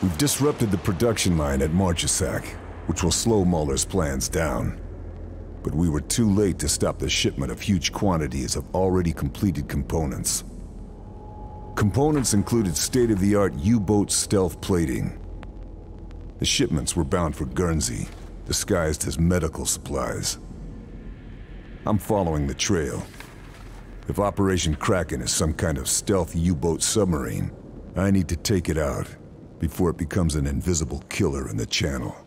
We've disrupted the production line at Marchesac, which will slow Mahler's plans down. But we were too late to stop the shipment of huge quantities of already completed components. Components included state-of-the-art U-boat stealth plating. The shipments were bound for Guernsey, disguised as medical supplies. I'm following the trail. If Operation Kraken is some kind of stealth U-boat submarine, I need to take it out before it becomes an invisible killer in the channel.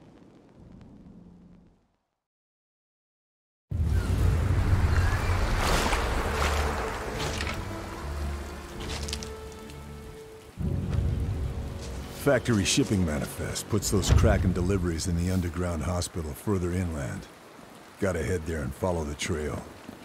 Factory shipping manifest puts those Kraken deliveries in the underground hospital further inland. Gotta head there and follow the trail.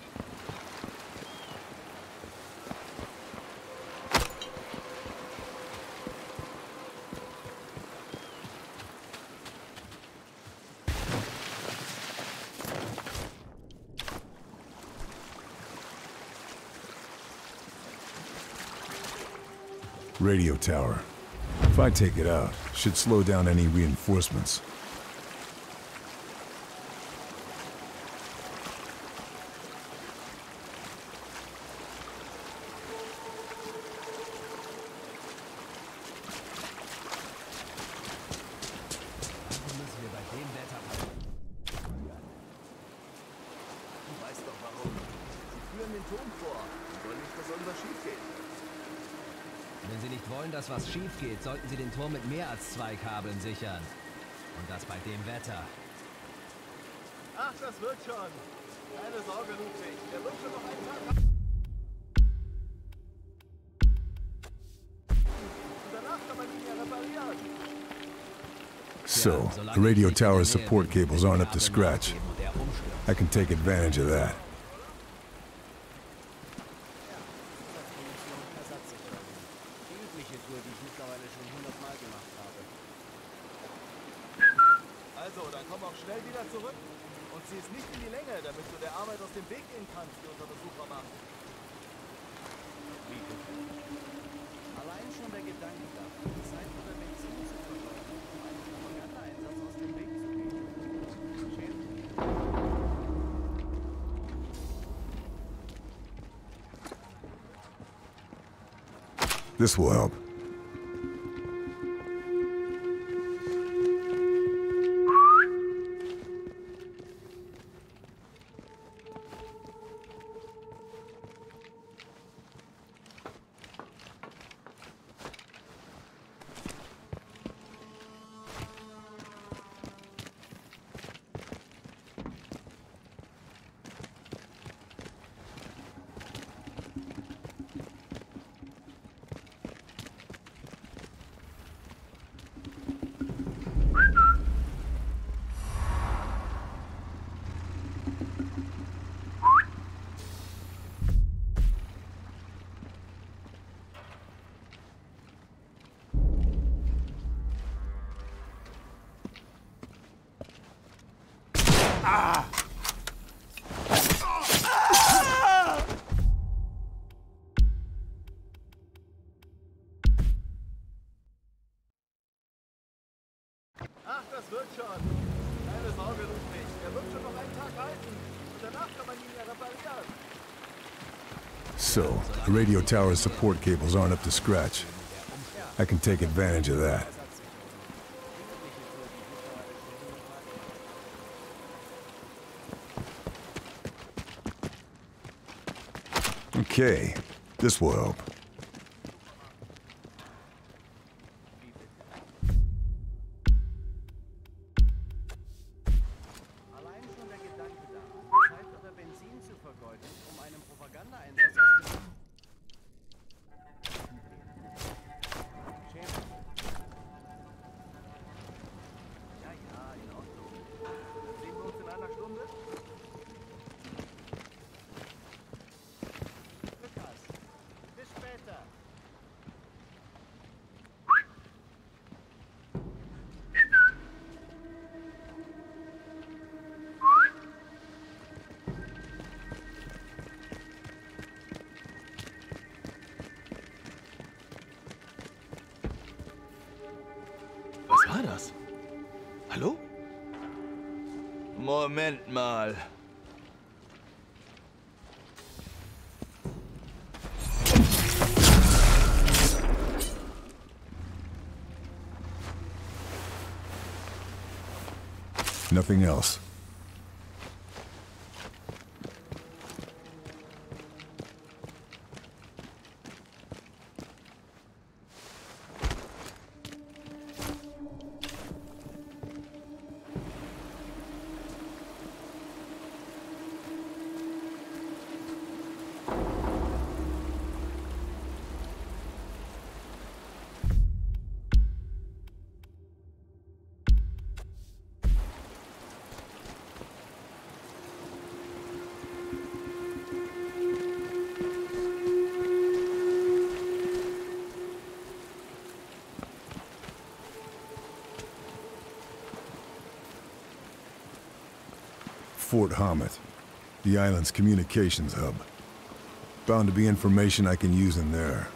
Radio tower. If I take it out, it should slow down any reinforcements. Wenn Sie nicht wollen, dass was schief geht, sollten Sie den Turm mit mehr als 2 Kabeln sichern. Und das bei dem Wetter. Ach, das wird schon. Keine Sorge, Ludwig. Der wird schon noch einen Tag. Und danach kann man ihn ja reparieren. So, the radio tower's support cables aren't up to scratch. I can take advantage of that. Also, dann komm auch schnell wieder zurück und zieh es nicht in die Länge, damit du der Arbeit aus dem Weg gehen kannst, die unser Besucher macht. Allein schon der Gedanke dafür, Zeit oder Benzin zu vergeuden, um einen Propagandaeinsatz aus dem Weg zu gehen. This will help. Ach, das wird schon. Keine Sorge, Ludwig. Der wird schon noch einen Tag halten. Und danach kann man ihn ja reparieren. So, the radio tower's support cables aren't up to scratch. I can take advantage of that. Okay, this will help. Allein schon der Gedanke daran, Zeit oder Benzin zu vergeuden, um einen Propagandaeinsatz aus dem... Ja, in Ordnung. Sehen wir uns in einer Stunde? Lukas, bis später. war das? Hallo? Moment mal. Nothing else. Fort Hammett, the island's communications hub. Bound to be information I can use in there.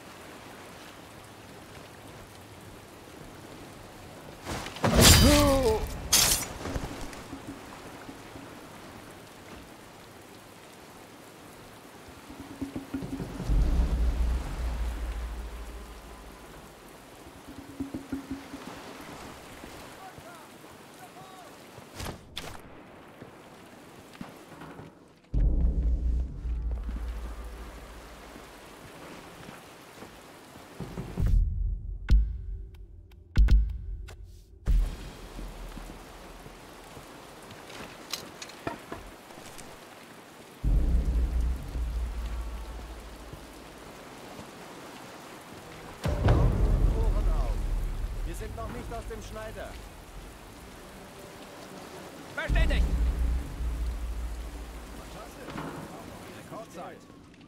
Wir sind noch nicht aus dem Schneider. Verständigt! Rekordzeit.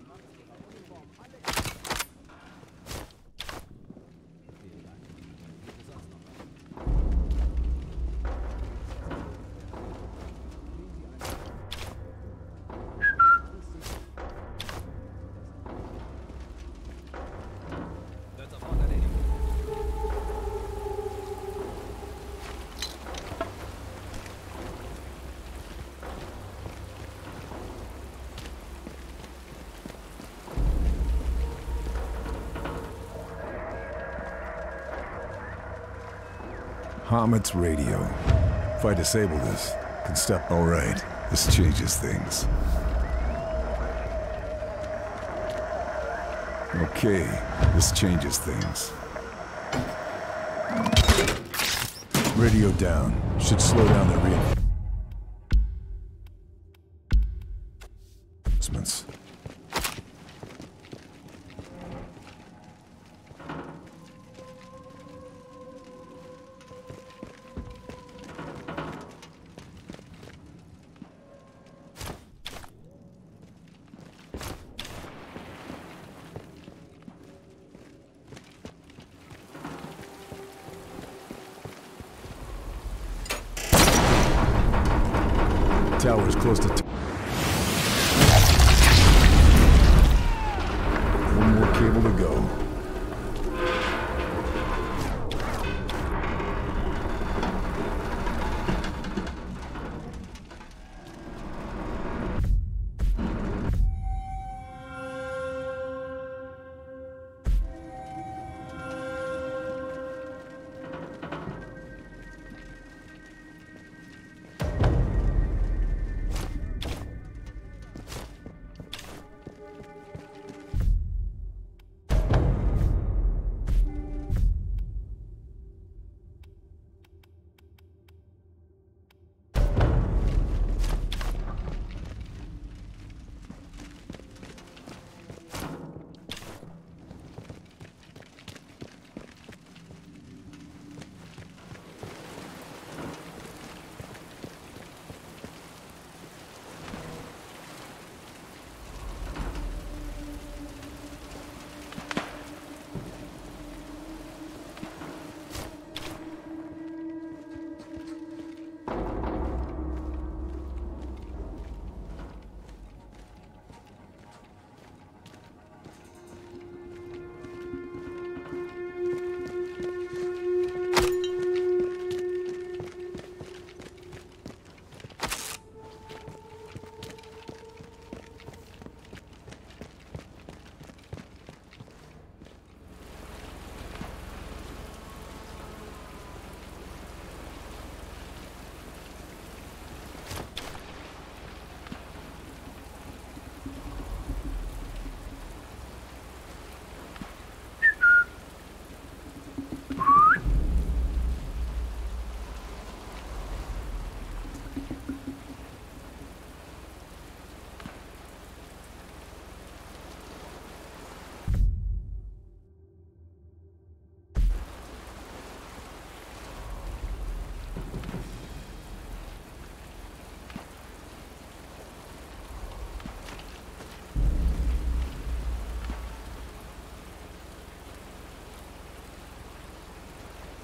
Wird sofort erledigt. Hammett's radio. If I disable this, can stop. All right, this changes things. Okay, this changes things. Radio down. Should slow down the reinforcements. Tower's close to one more cable to go.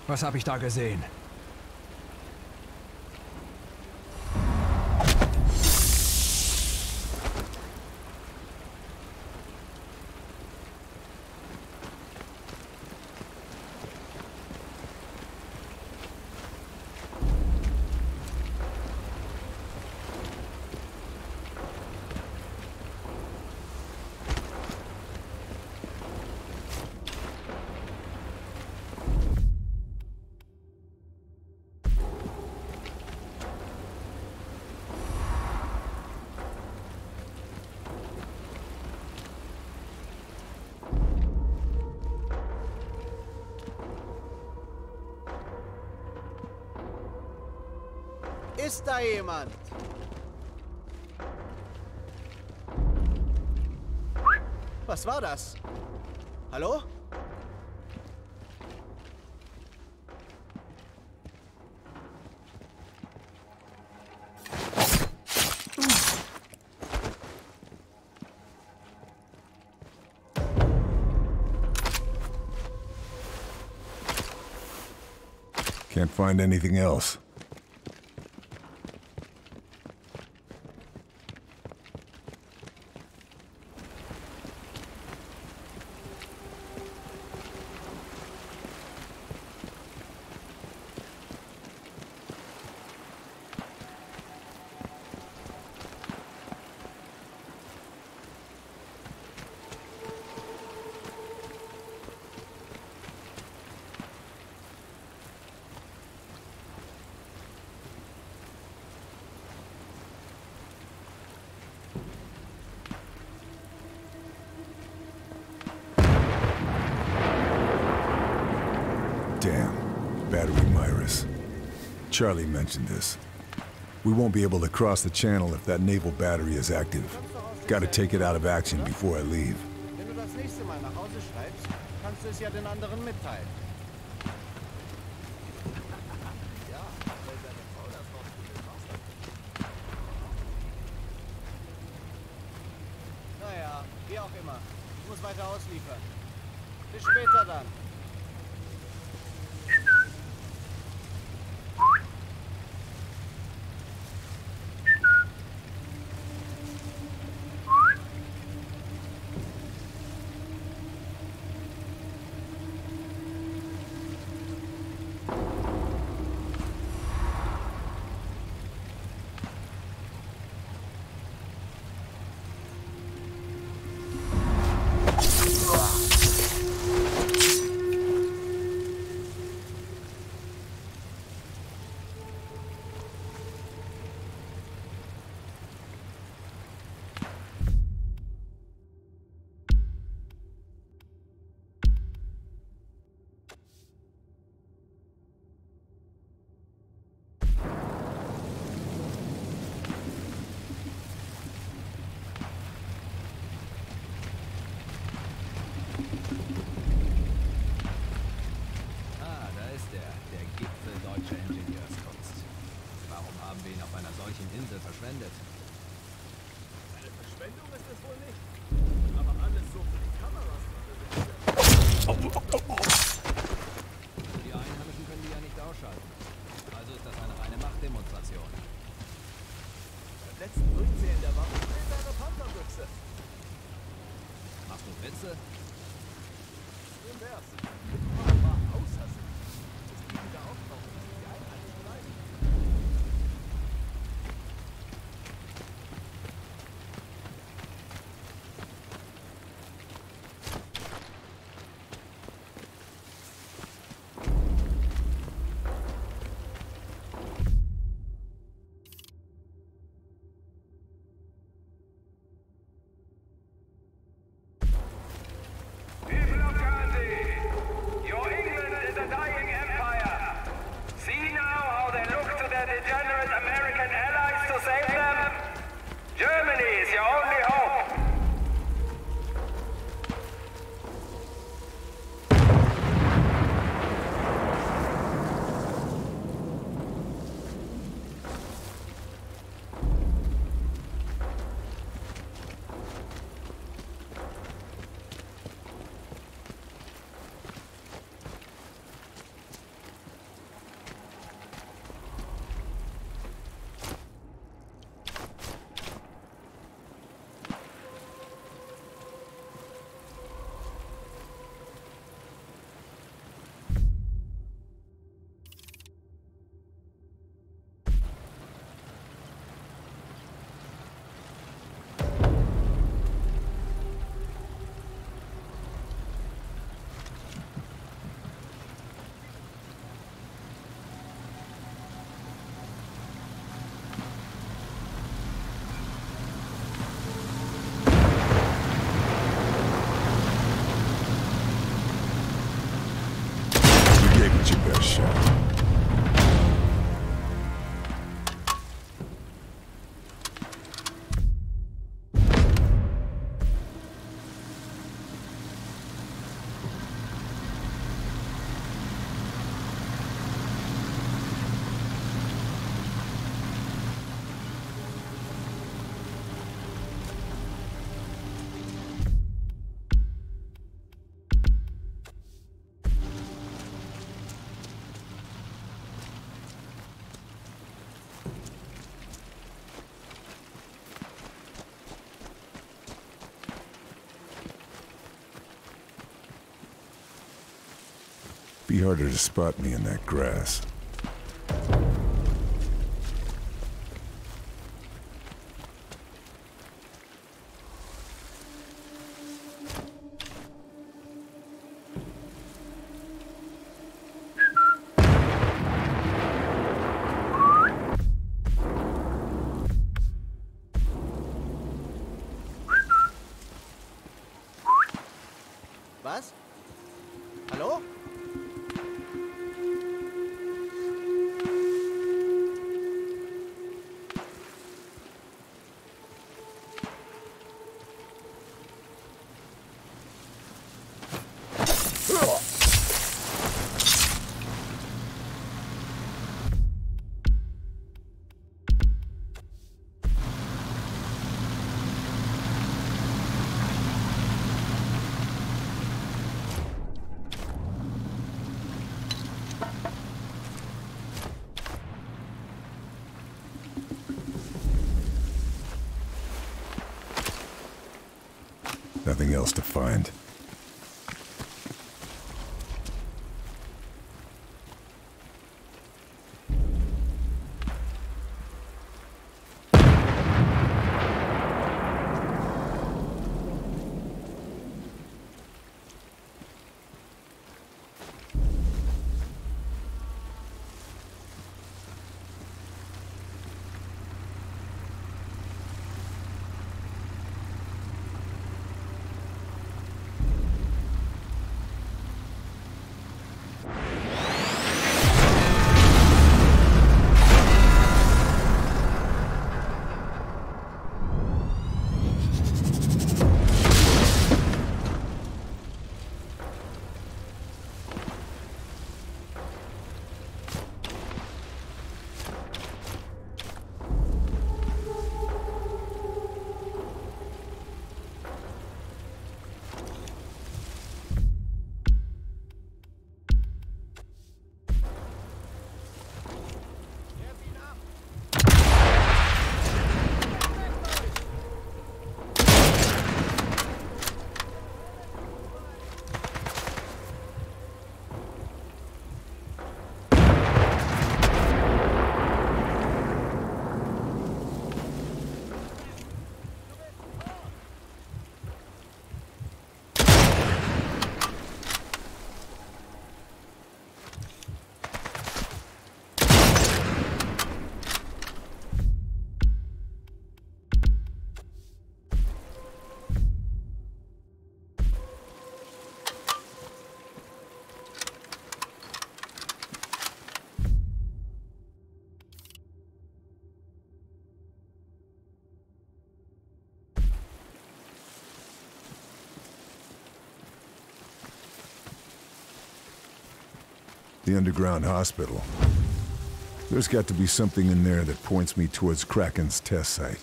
Was habe ich da gesehen? Ist da jemand? Was war das? Hallo? Can't find anything else. Damn. Battery Myris. Charlie mentioned this. We won't be able to cross the channel if that naval battery is active. Gotta take it out of action before I leave. Wenn du das nächste Mal nach Hause schreibst, kannst du es ja den anderen mitteilen. Naja, wie auch immer. Ich muss weiter ausliefern. Bis später dann. verschwendet. Eine Verschwendung ist es wohl nicht. Aber alles so für die Kameras. Die Einheimischen können die ja nicht ausschalten. Also ist das eine reine Machtdemonstration. Beim letzten Rückzählen der Waffe fehlt eine Panzerbüchse. Machst du Witze? Schön wär's. Aber außer sich. Bis die wieder auftauchen, müssen die Einheimischen bleiben. People of Gandhi, your be harder to spot me in that grass. Was? Hallo? Nothing else to find. The underground hospital. There's got to be something in there that points me towards Kraken's test site.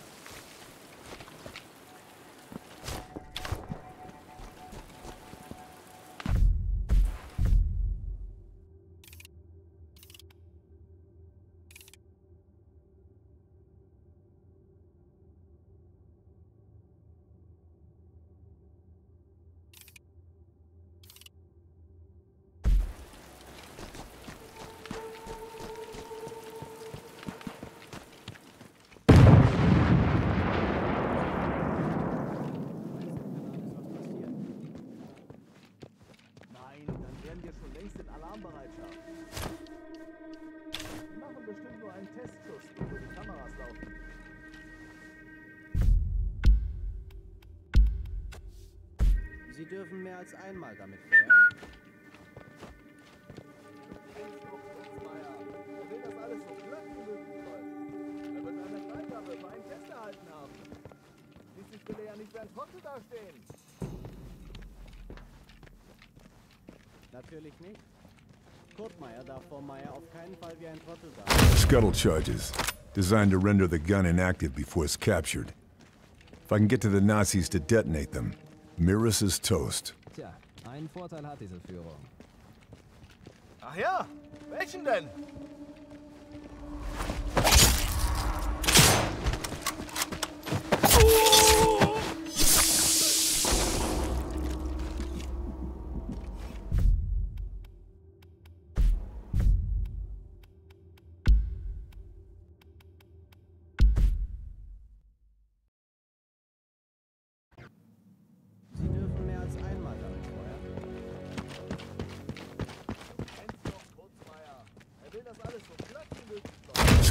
Sie dürfen mehr als einmal damit feuern. Er will das alles so glatt wie möglich läuft. Er wird eine Freigabe für einen Test erhalten haben. Schließlich will er ja nicht wie ein Trottel dastehen. Natürlich nicht. Kurtmeier darf vor Meier auf keinen Fall wie ein Trottel dastehen. Scuttle charges, designed to render the gun inactive before it's captured. If I can get to the Nazis to detonate them, Mirus is toast. Tja, einen Vorteil hat diese Führung. Ach ja, welchen denn?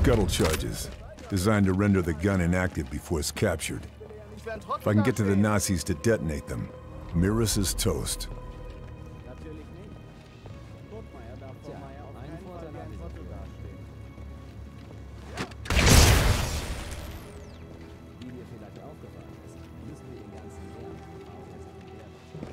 scuttle charges, designed to render the gun inactive before it's captured. If I can get to the Nazis to detonate them, Mirus is toast. Natürlich nicht. Guck mal, er darf vor Meier auf keinen Fall wie ein Trottel dastehen. Wie dir vielleicht aufgefallen ist, müssen wir den ganzen Lärm auf der Sekundär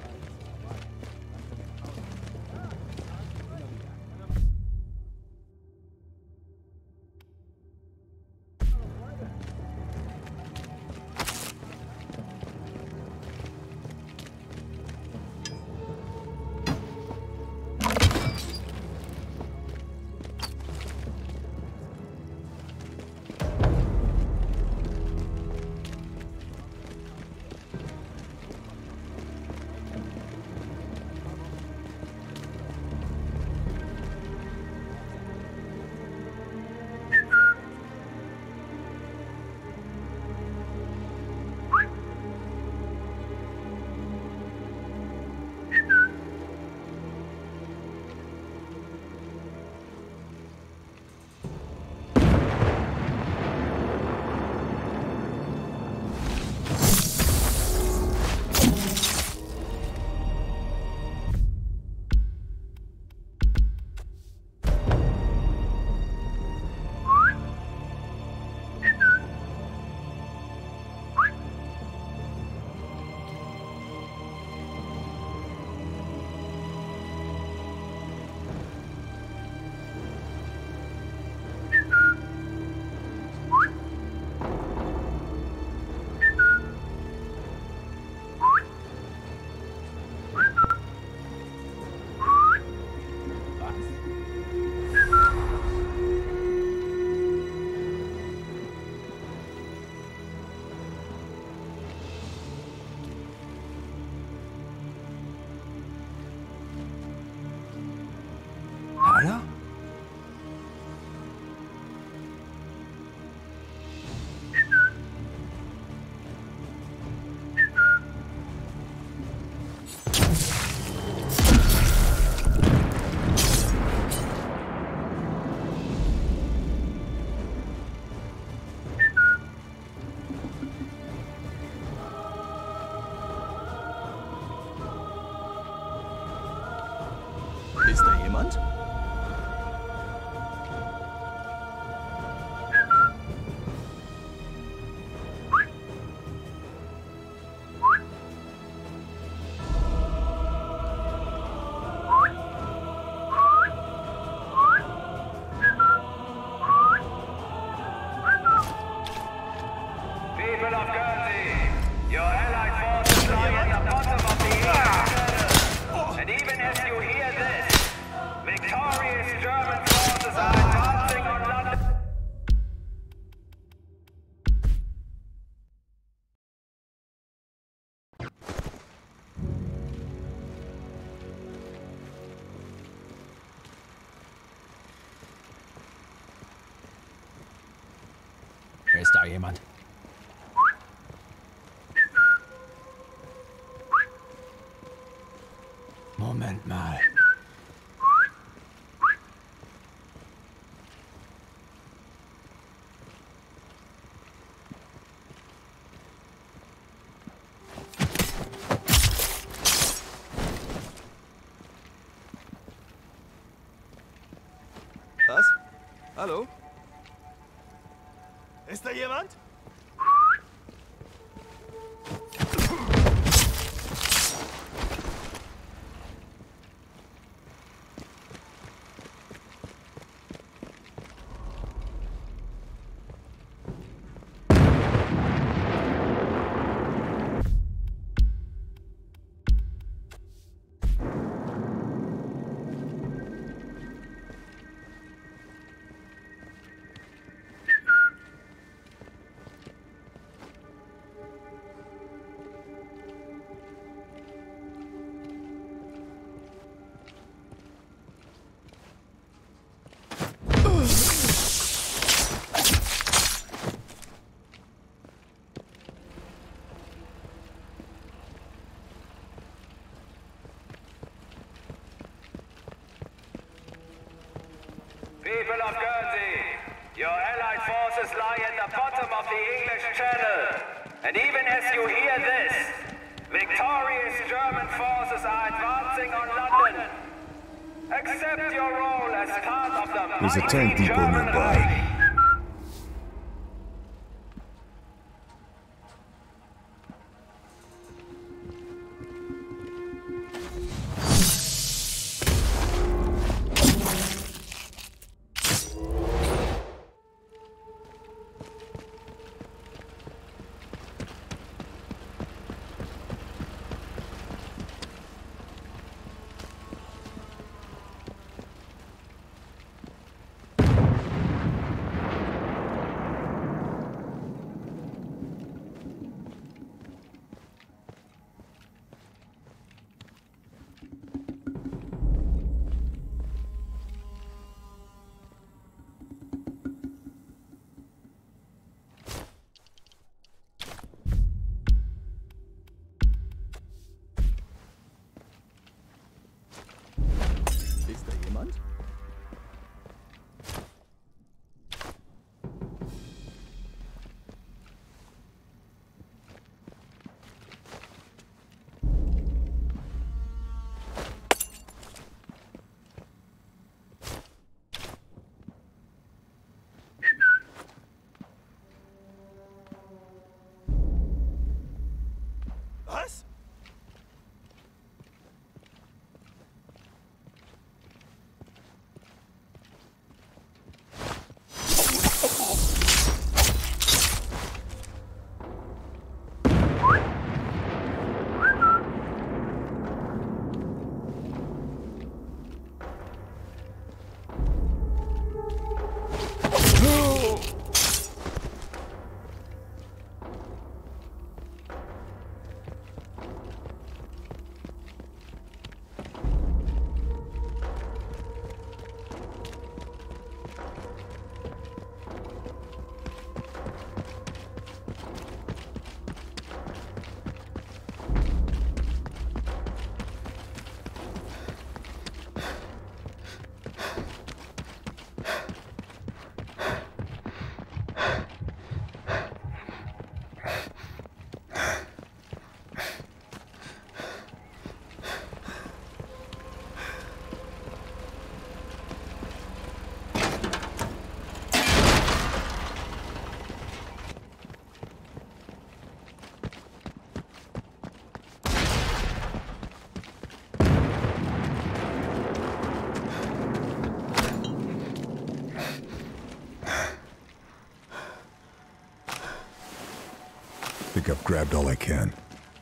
Hallo? Ist da jemand? People of Guernsey, your allied forces lie at the bottom of the East. And even as you hear this, victorious German forces are advancing on London. Ist da jemand? Moment mal. Was? Hallo? Ist da jemand? People of Guernsey, Your Allied forces lie at the bottom of the English Channel. And even as you hear this, victorious German forces are advancing on London. Accept your role as part of the There's a mighty tank depot German nearby. Reich. Ist da jemand? Was? Think I've grabbed all I can.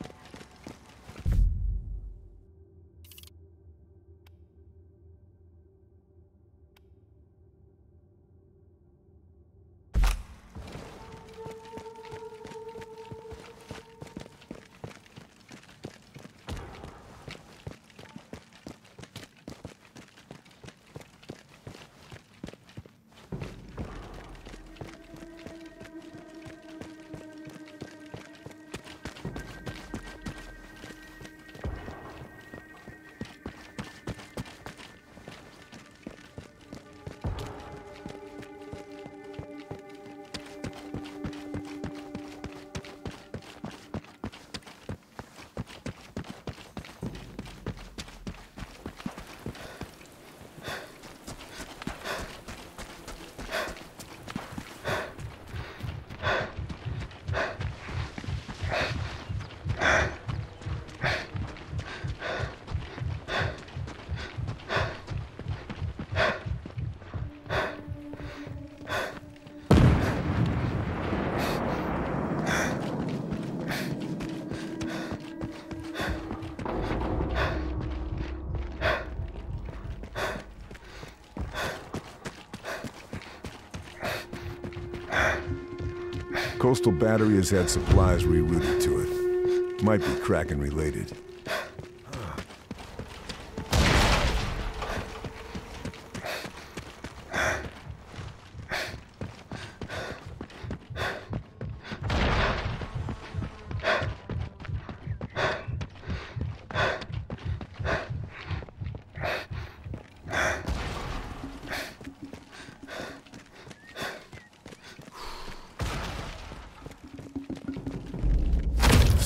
Coastal Battery has had supplies rerouted to it. Might be Kraken related.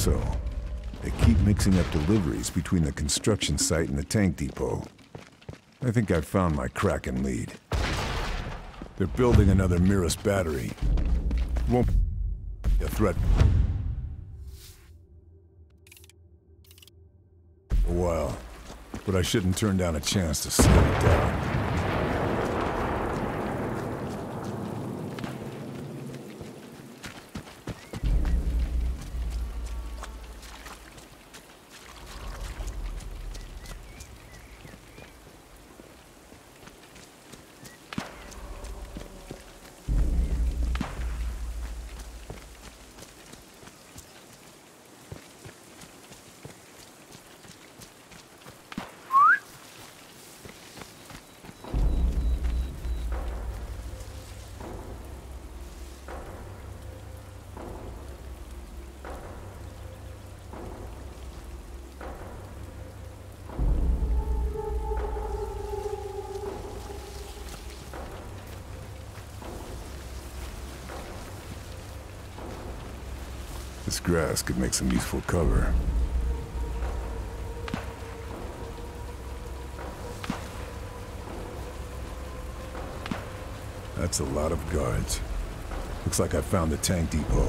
So, they keep mixing up deliveries between the construction site and the tank depot. I think I've found my Kraken lead. They're building another Mirus battery. Won't be a threat a while, but I shouldn't turn down a chance to slow it down. This grass could make some useful cover. That's a lot of guards. Looks like I found the tank depot.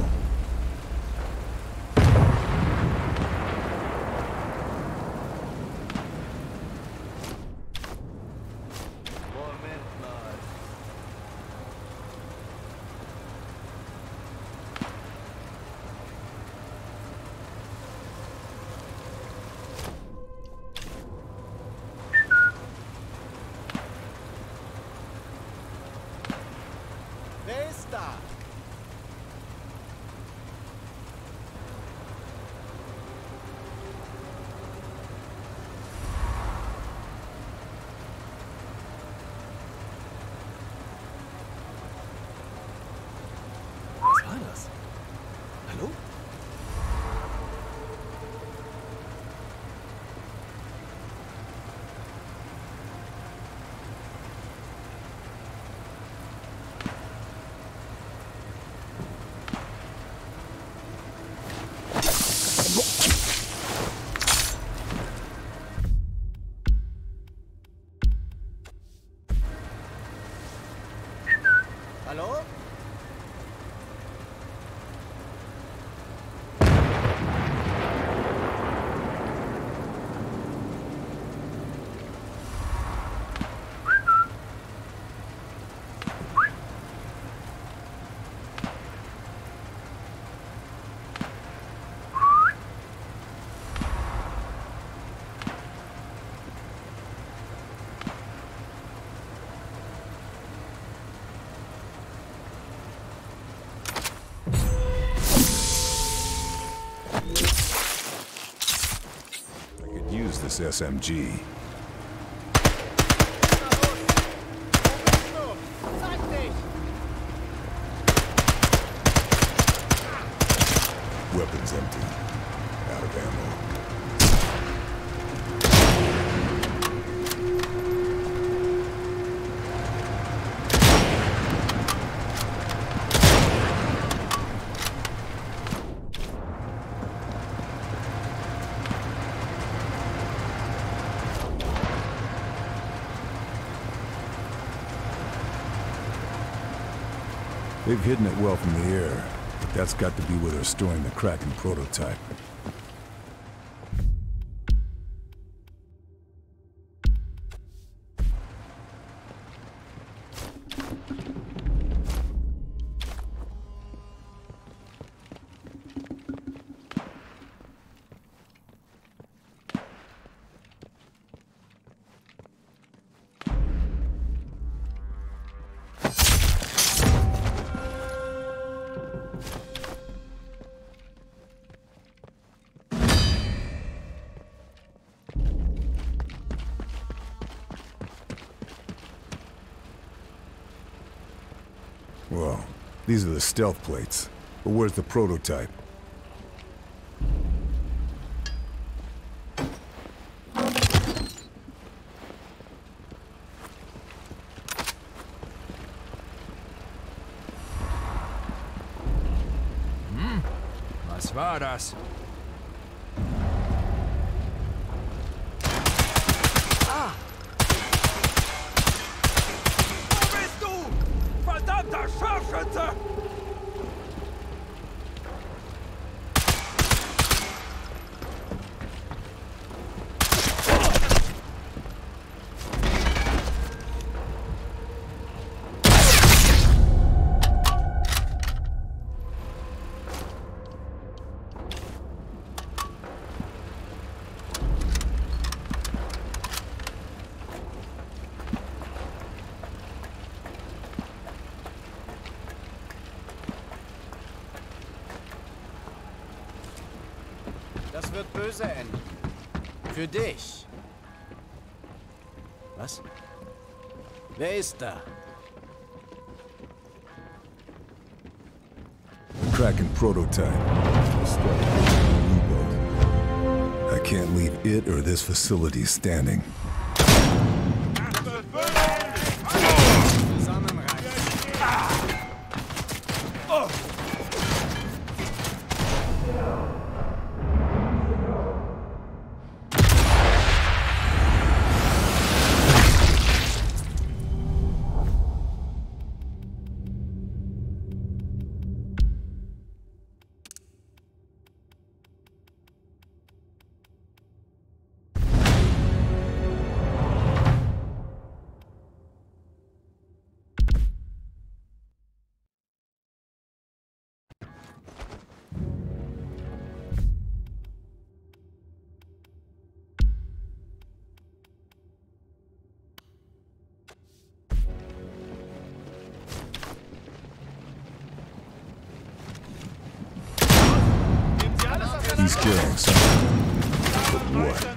Wer ist da? Was war das? Hallo? Hallo? Use this SMG. Zeig dich! Weapons empty. Out of ammo. They've hidden it well from the air, but that's got to be where they're storing the Kraken prototype. Well, these are the stealth plates. But where's the prototype? Was war das? Granate! Das wird böse enden. Für dich. Was? Wer ist da? Kraken prototype. I can't leave it or this facility standing. He's carrying something. But what?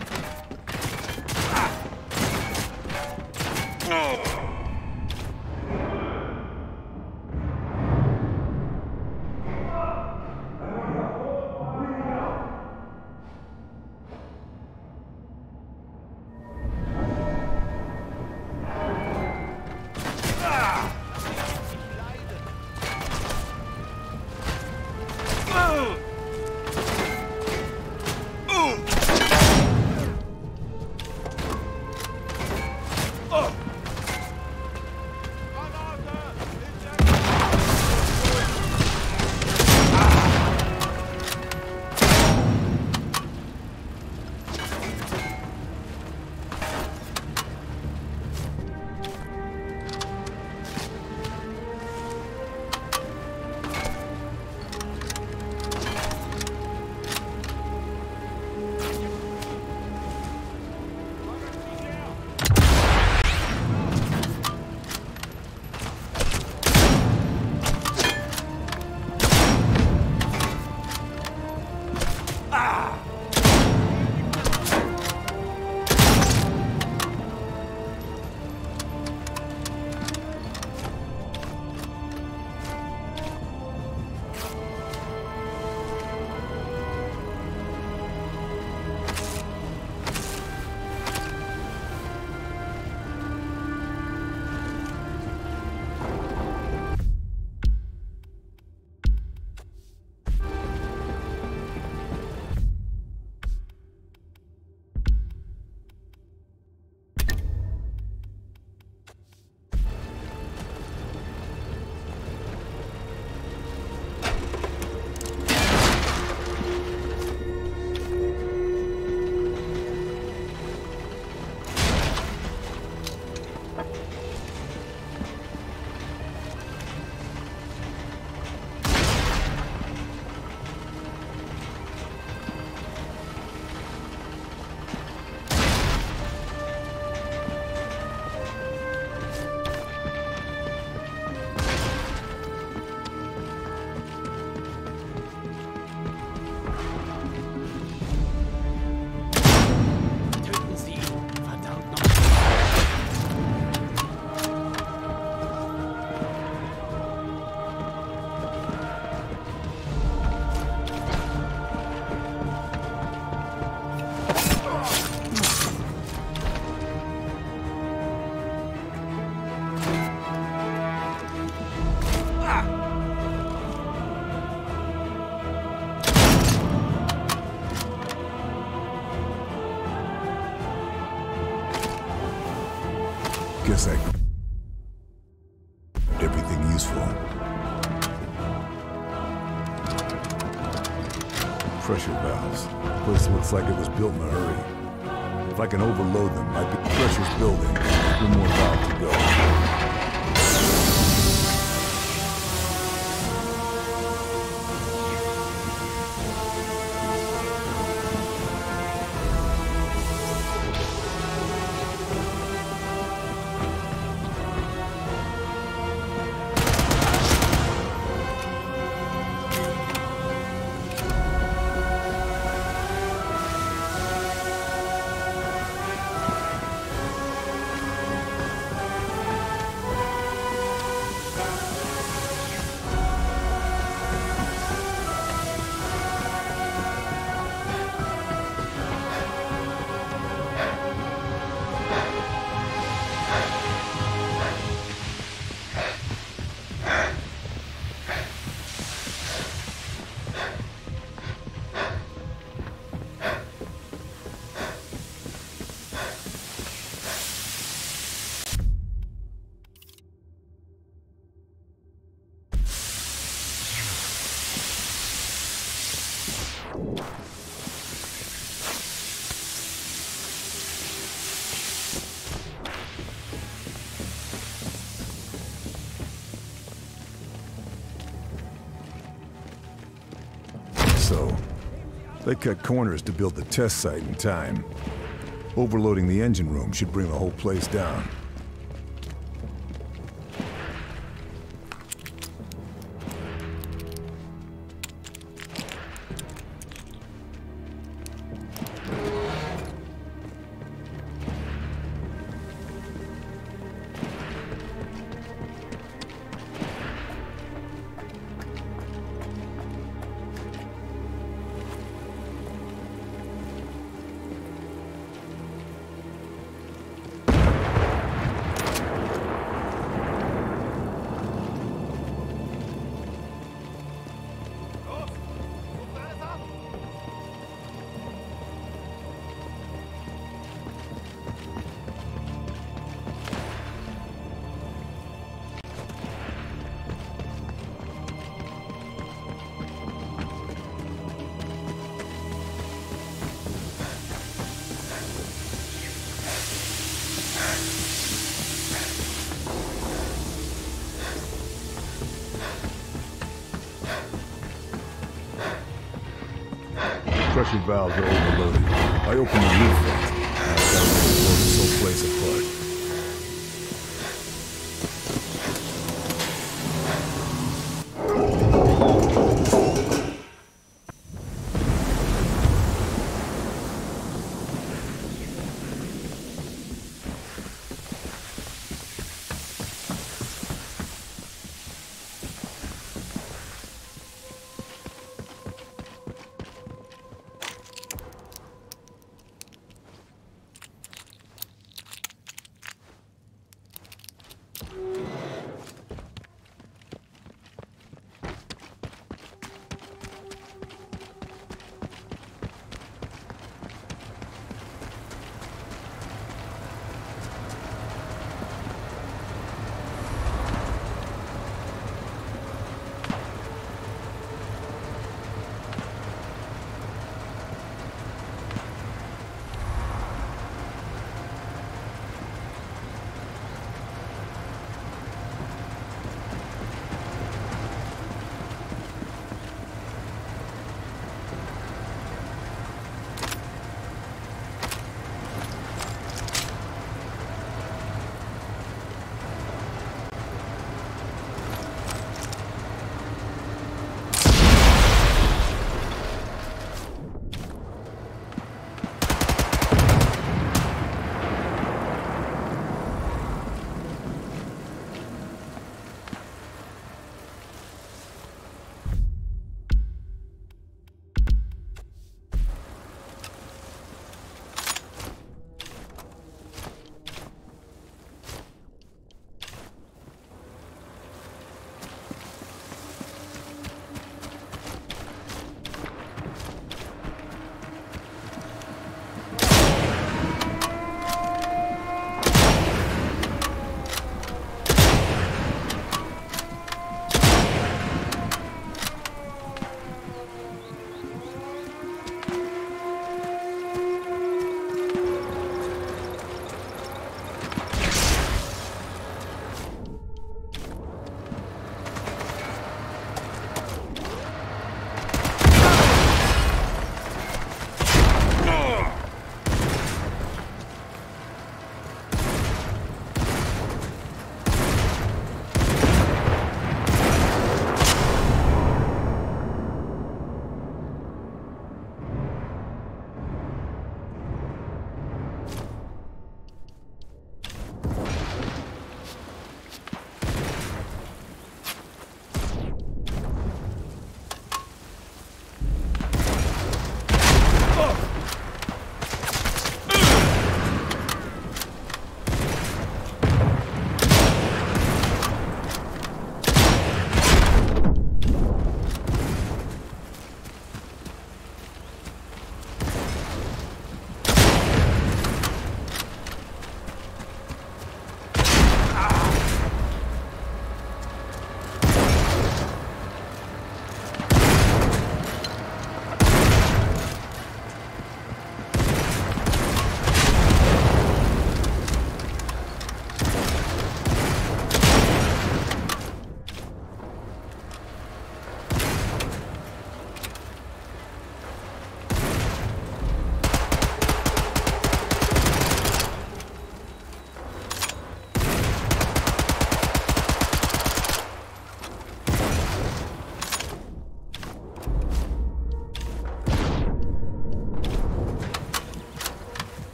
Guess I... everything useful. pressure valves. The place looks like it was built in a hurry. If I can overload them, might be pressure's building. One more valve to go. So, they cut corners to build the test site in time. Overloading the engine room should bring the whole place down. Pressure valves are overloaded. I open the roof vent. Now I've got to blow this whole place apart.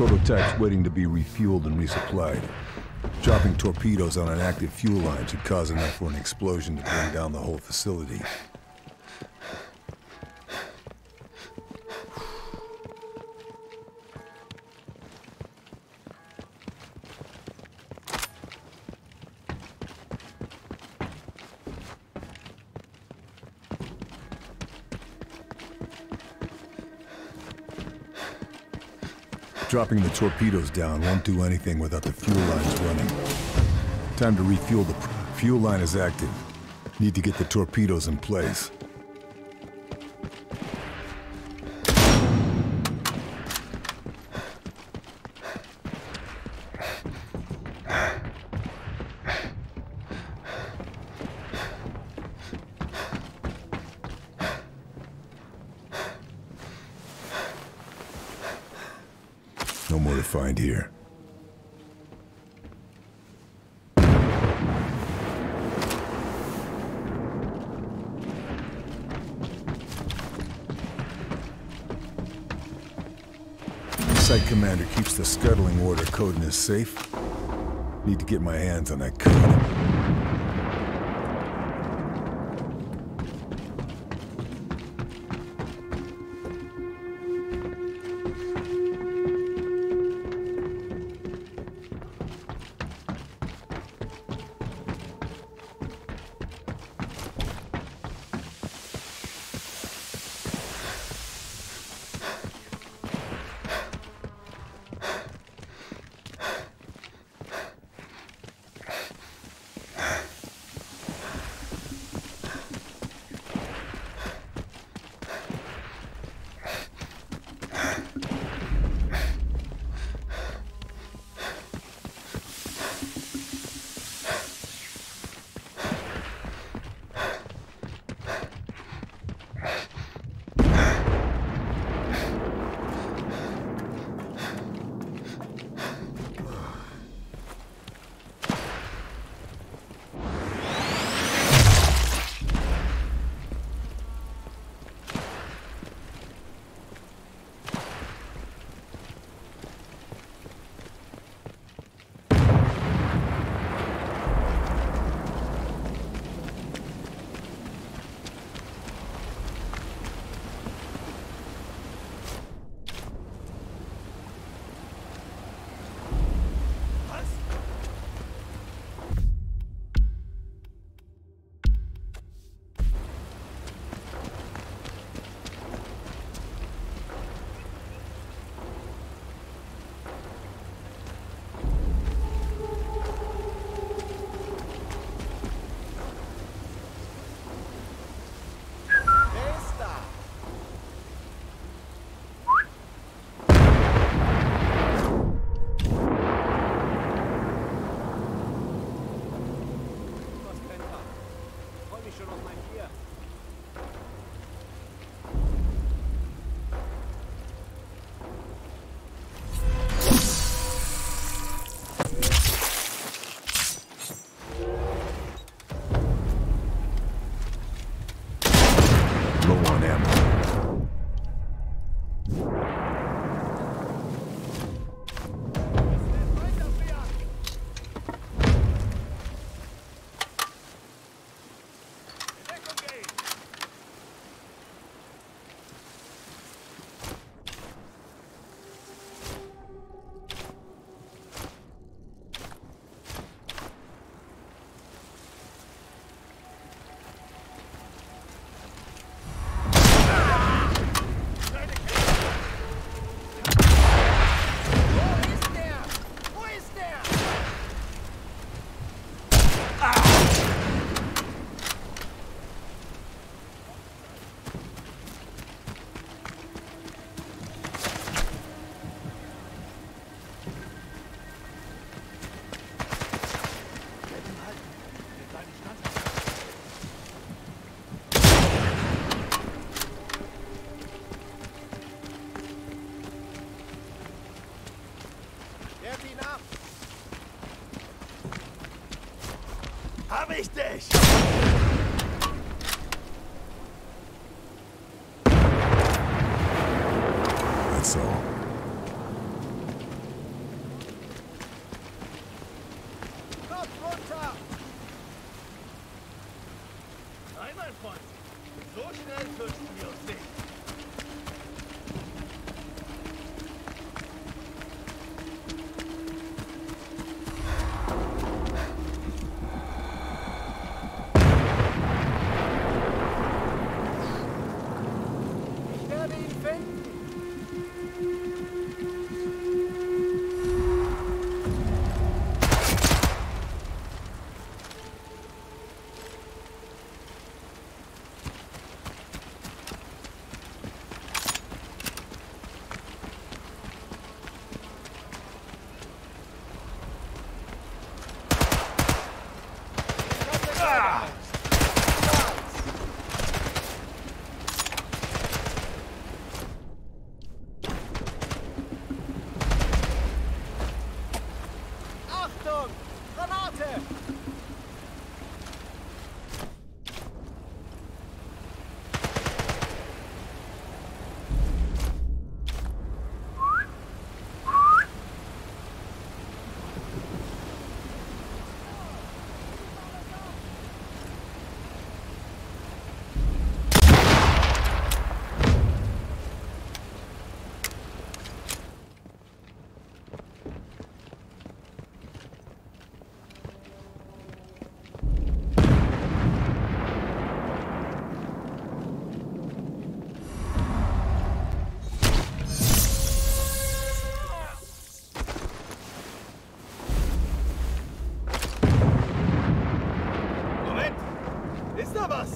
Prototype's waiting to be refueled and resupplied. Dropping torpedoes on an active fuel line should cause enough for an explosion to bring down the whole facility. Dropping the torpedoes down won't do anything without the fuel lines running. Time to refuel. The fuel line is active. Need to get the torpedoes in place. No more to find here. Site commander keeps the scuttling order code in his safe. Need to get my hands on that code. Freund. So schnell fürchten wir uns nicht. Ich werde ihn finden. Achtung! Granate! Moment! Ist da was?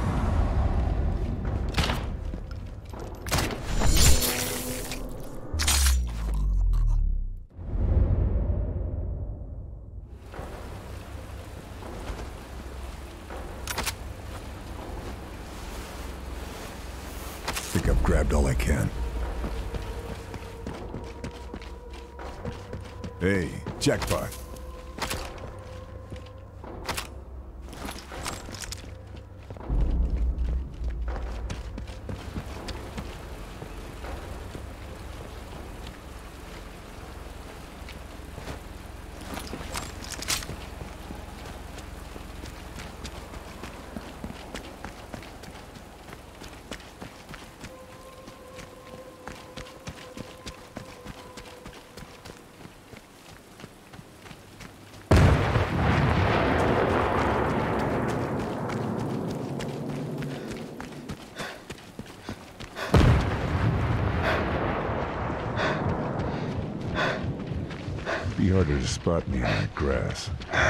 I think I've grabbed all I can. Hey, jackpot. Be harder to spot me in that grass.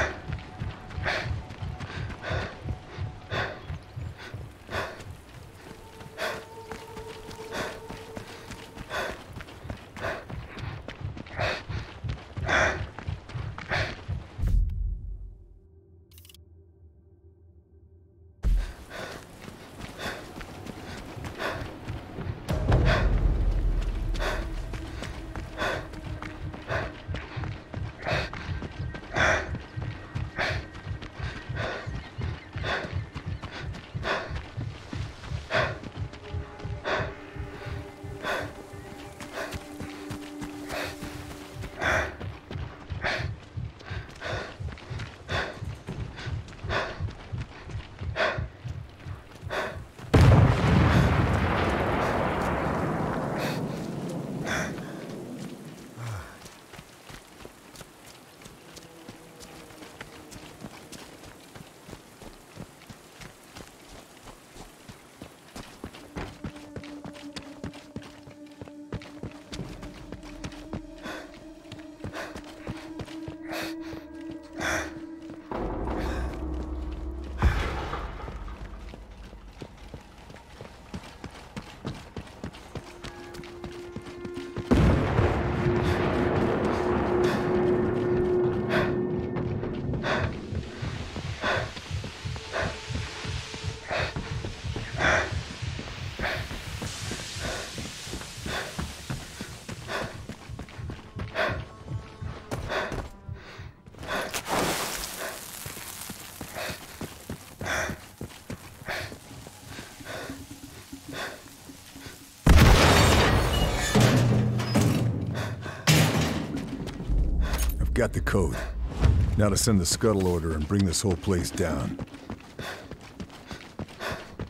Got the code. Now to send the scuttle order and bring this whole place down.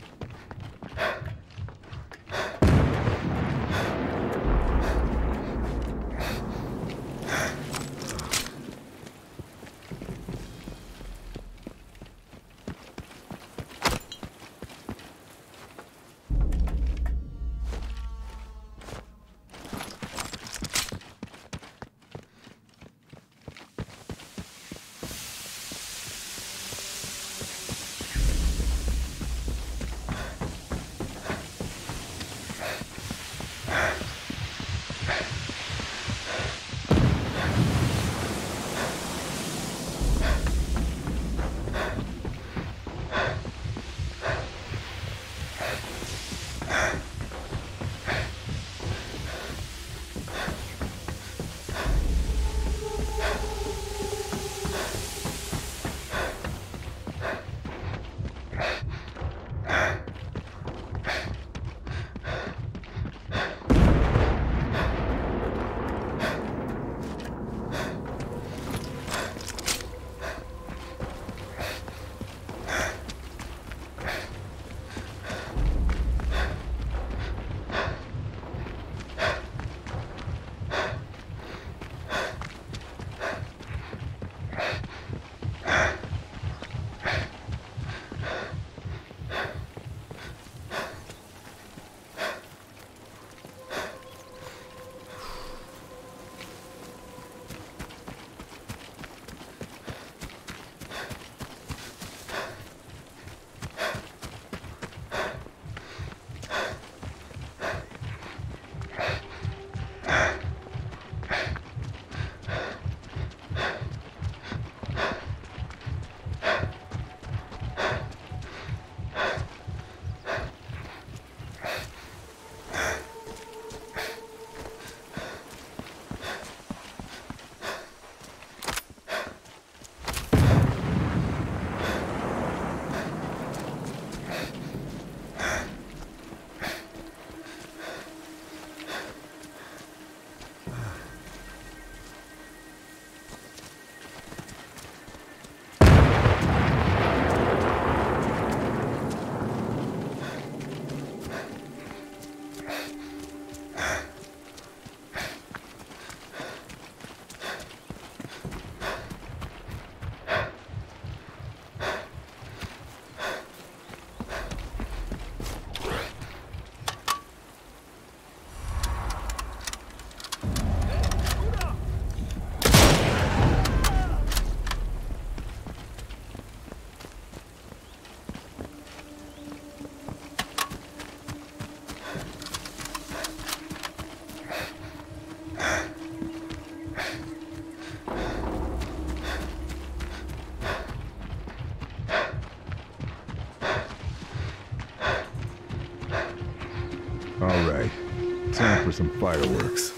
All right, time for some fireworks.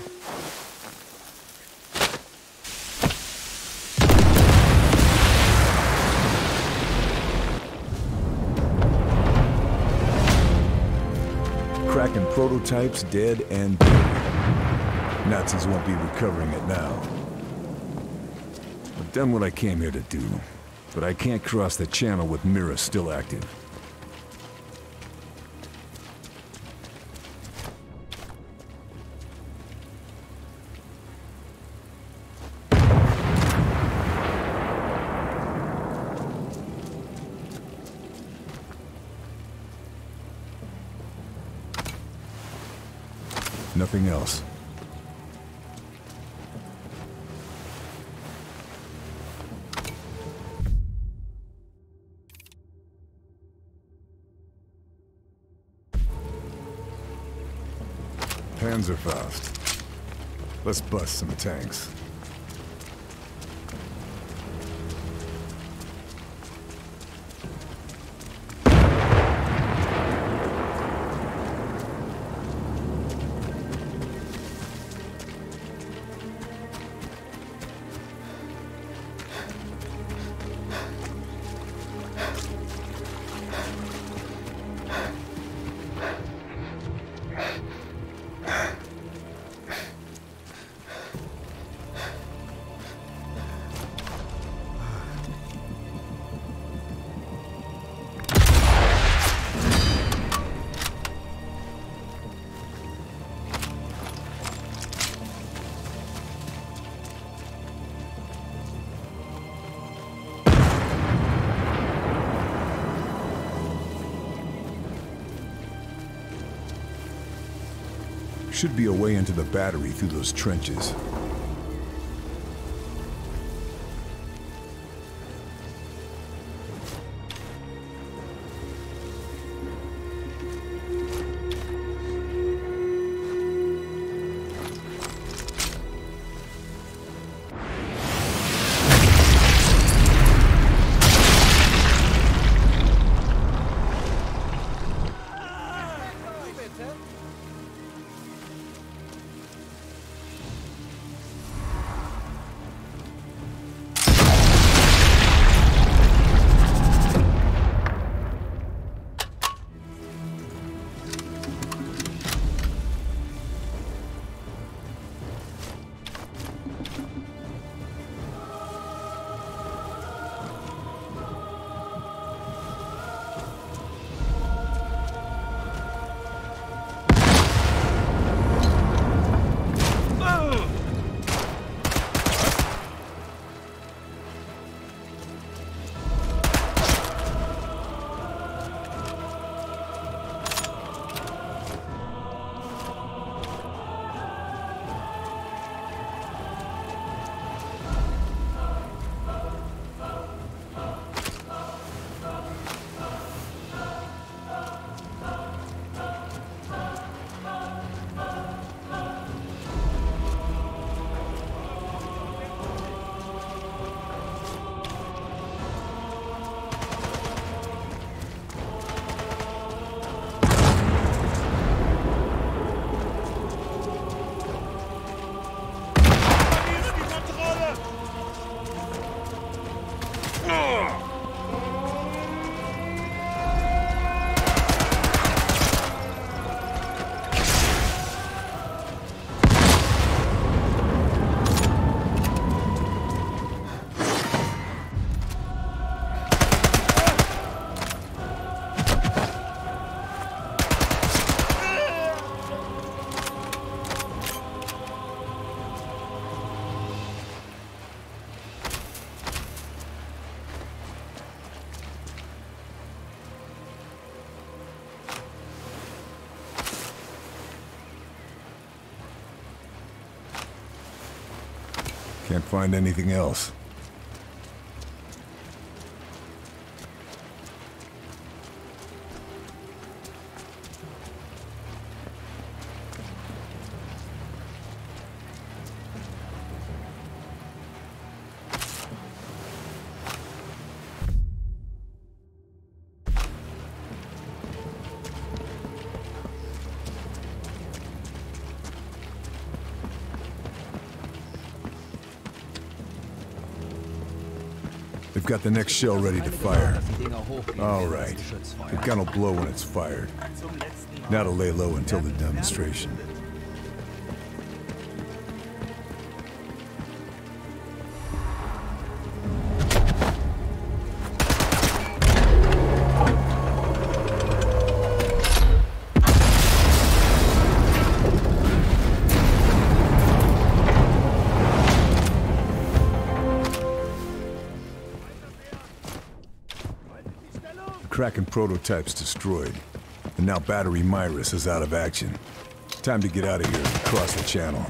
Kraken prototypes dead and buried. Nazis won't be recovering it now. I've done what I came here to do, but I can't cross the channel with Mira still active. Nothing else. Panzerfaust. Let's bust some tanks. Should be a way into the battery through those trenches. Can't find anything else. They've got the next shell ready to fire. Dass die Dinger hochgehen, All während das right. Geschütz The feuert. gun will blow when it's fired. Now to lay low until the demonstration. Kraken prototype's destroyed. And now Battery Myris is out of action. Time to get out of here and cross the channel.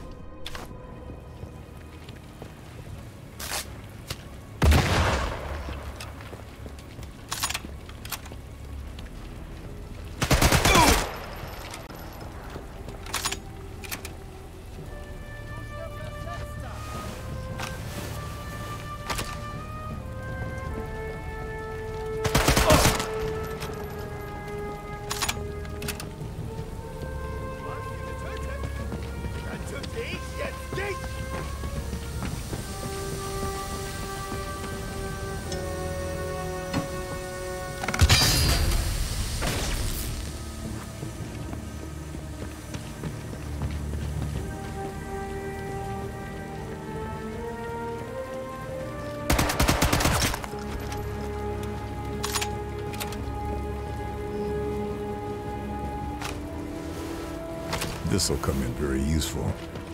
This'll come in very useful.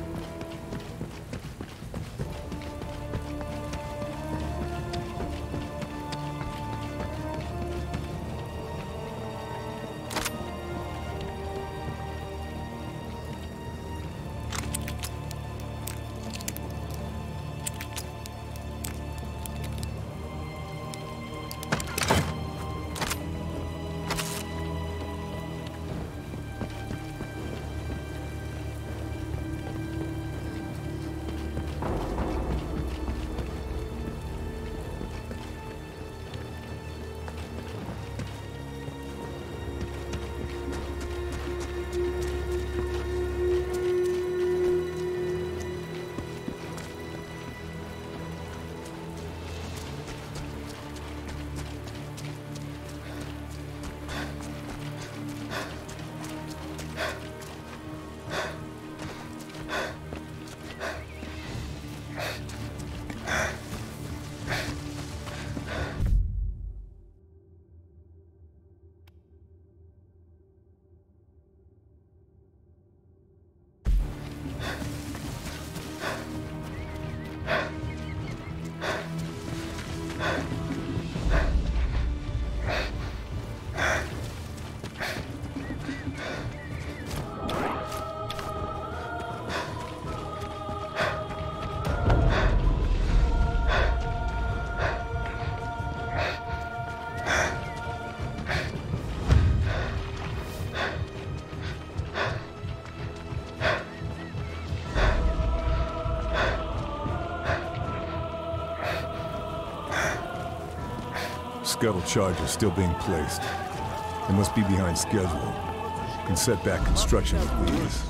Scuttle charges still being placed. They must be behind schedule. Can set back construction with these.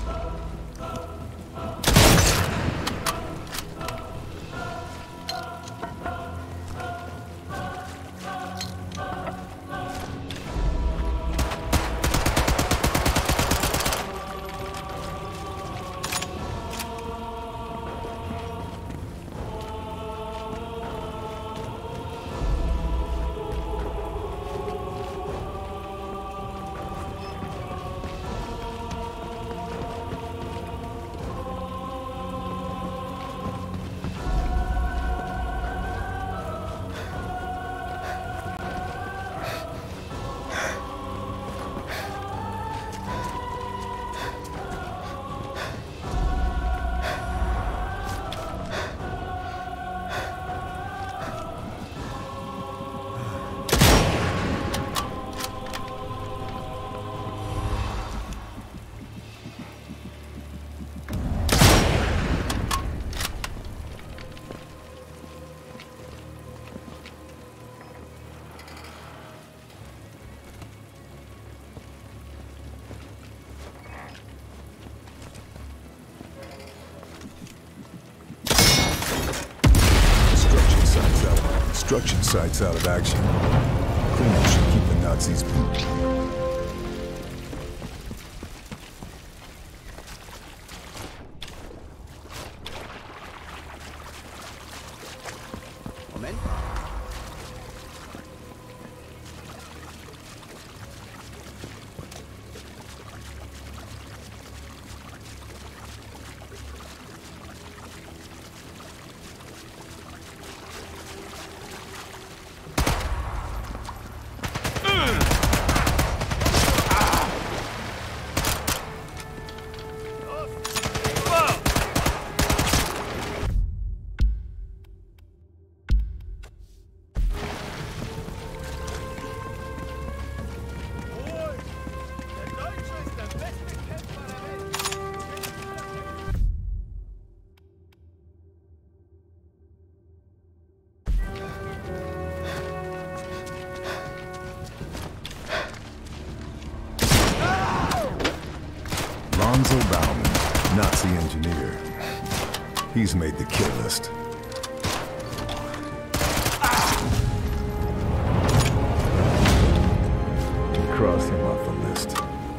construction site's out of action. Cleanup should keep the Nazis moving. Moment. Lonzo Bauman, Nazi engineer. He's made the kill list. Cross him off the list.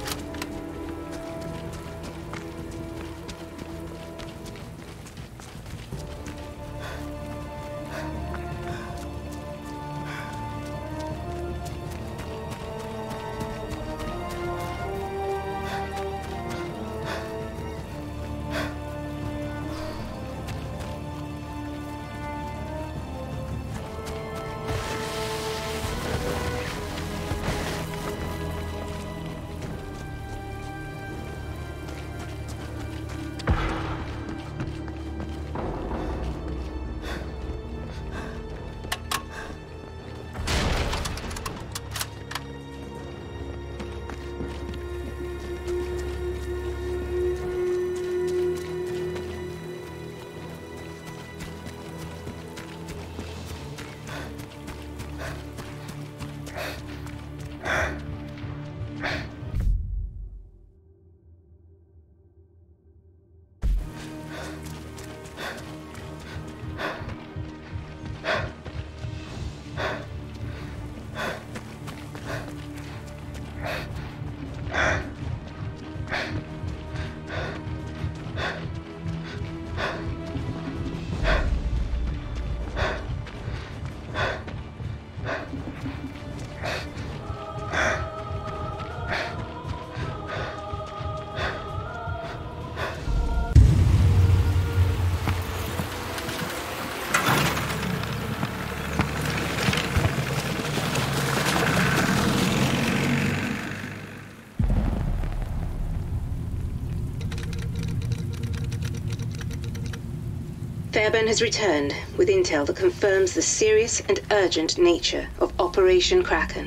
Fairbairn has returned with intel that confirms the serious and urgent nature of Operation Kraken.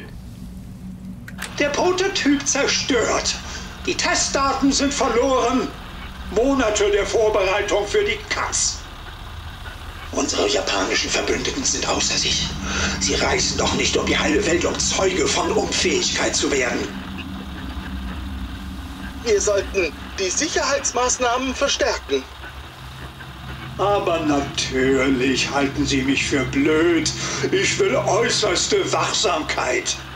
Der Prototyp zerstört. Die Testdaten sind verloren. Monate der Vorbereitung für die Katz. Unsere japanischen Verbündeten sind außer sich. Sie reisen doch nicht um die halbe Welt, um Zeuge von Unfähigkeit zu werden. Wir sollten die Sicherheitsmaßnahmen verstärken. Aber natürlich halten Sie mich für blöd. Ich will äußerste Wachsamkeit.